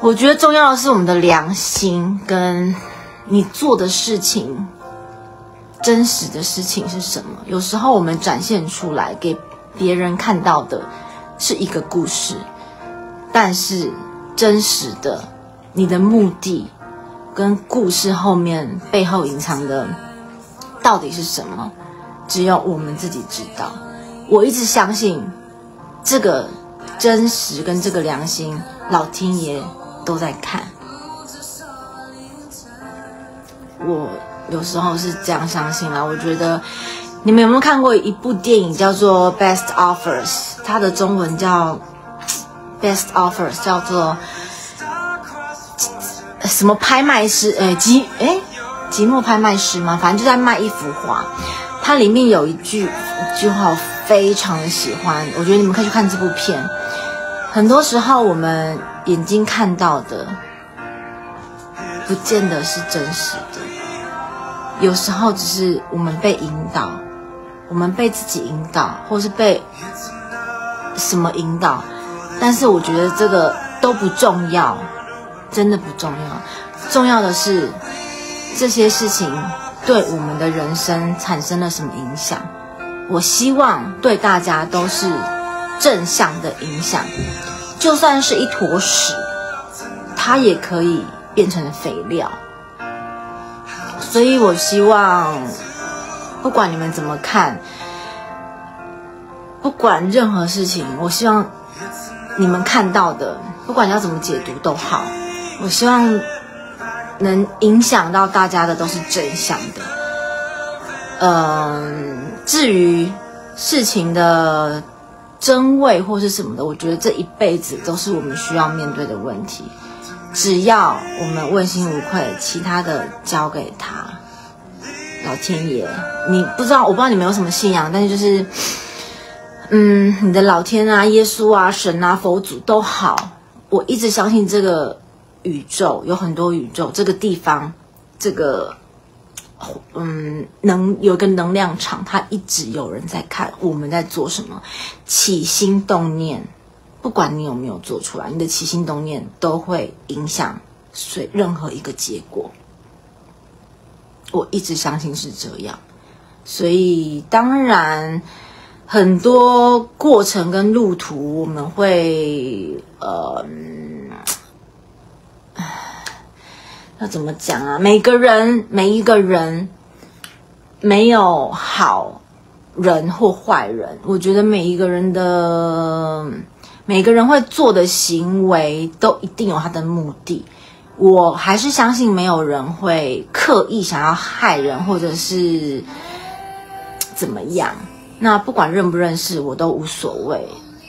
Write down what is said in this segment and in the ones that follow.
我觉得重要的是我们的良心跟你做的事情，真实的事情是什么。有时候我们展现出来给别人看到的是一个故事，但是真实的你的目的跟故事后面背后隐藏的到底是什么，只有我们自己知道。我一直相信这个真实跟这个良心，老天爷都在看。我有时候是这样相信啦。我觉得你们有没有看过一部电影叫做 Best Offers， 它的中文叫 Best Offers， 叫做什么拍卖师寂寞拍卖师吗？反正就在卖一幅画。它里面有一句话我非常的喜欢，我觉得你们可以去看这部片。很多时候我们眼睛看到的不见得是真实的，有时候只是我们被引导，我们被自己引导，或是被什么引导，但是我觉得这个都不重要，真的不重要。重要的是这些事情对我们的人生产生了什么影响。我希望对大家都是正向的影响，就算是一坨屎，它也可以变成肥料。所以我希望不管你们怎么看，不管任何事情，我希望你们看到的，不管要怎么解读都好，我希望能影响到大家的都是真相的。至于事情的真伪或是什么的，我觉得这一辈子都是我们需要面对的问题。只要我们问心无愧，其他的交给他。老天爷，我不知道你们有什么信仰，但是就是你的老天啊、耶稣啊、神啊、佛祖都好，我一直相信这个宇宙有很多宇宙，这个地方，这个有一个能量场，它一直有人在看我们在做什么，起心动念，不管你有没有做出来，你的起心动念都会影响任何一个结果。我一直相信是这样，所以当然很多过程跟路途我们会要怎么讲啊？每一个人没有好人或坏人，我觉得每一个人会做的行为都一定有他的目的。我还是相信没有人会刻意想要害人或者是怎么样，那不管认不认识我都无所谓。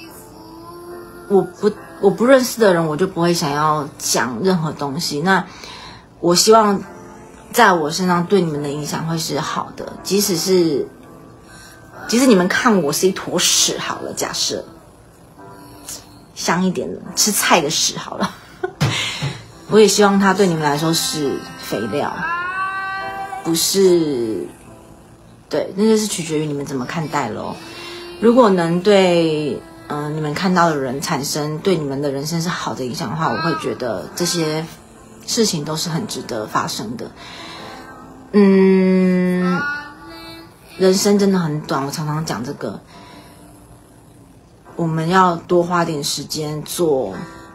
我不认识的人我就不会想要讲任何东西，那我希望在我身上对你们的影响会是好的，即使你们看我是一坨屎好了，假设香一点的吃菜的屎好了我也希望它对你们来说是肥料，不是，对，那就是取决于你们怎么看待咯。如果能对你们看到的人产生对你们的人生是好的影响的话，我会觉得这些事情都是很值得发生的。人生真的很短，我常常讲这个，我们要多花点时间做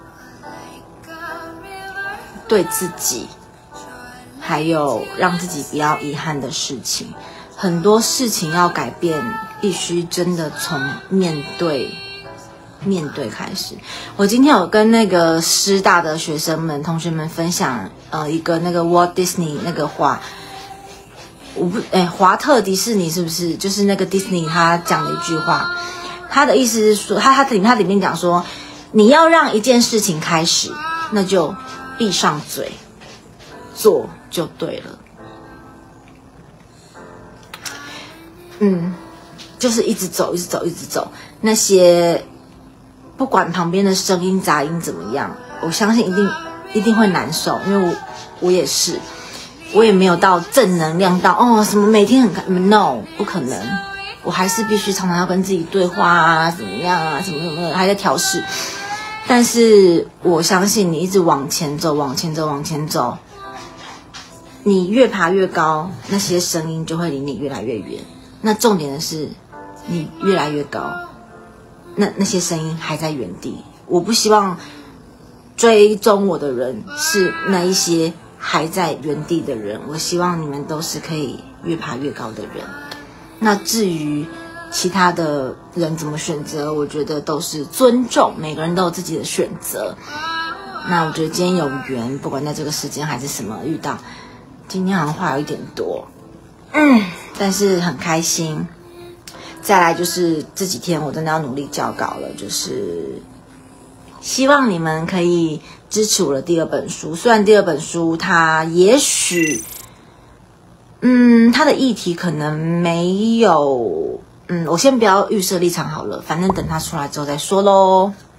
对自己还有让自己不要遗憾的事情。很多事情要改变，必须真的从面对开始。我今天有跟那个师大的同学们分享一个那个 Walt Disney 那个画，华特迪士尼是不是就是那个 Disney 他讲的一句话，他的意思是说他里面讲说，你要让一件事情开始，那就闭上嘴做就对了。就是一直走，那些不管旁边的声音杂音怎么样，我相信一定会难受，因为我也是，我也没有到正能量到什么每天很开 ，no 不可能，我还是必须常常要跟自己对话啊，怎么样啊，什么的，还在调试。 但是我相信你一直往前走，往前走，往前走，你越爬越高，那些声音就会离你越来越远。那重点的是，你越来越高，那些声音还在原地。我不希望追踪我的人是那一些还在原地的人，我希望你们都是可以越爬越高的人。那至于其他的人怎么选择，我觉得都是尊重，每个人都有自己的选择。那我觉得今天有缘，不管在这个时间还是什么遇到，今天好像话有一点多，但是很开心。再来就是这几天我真的要努力校稿了，就是希望你们可以支持我的第二本书。虽然第二本书它也许它的议题可能没有我先不要预设立场好了，反正等它出来之后再说咯。